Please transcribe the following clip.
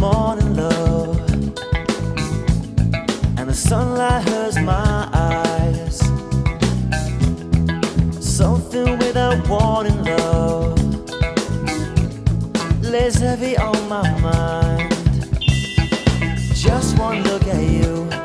morning, love, and the sunlight hurts my eyes. Something without warning, love, lays heavy on my mind. Just one look at you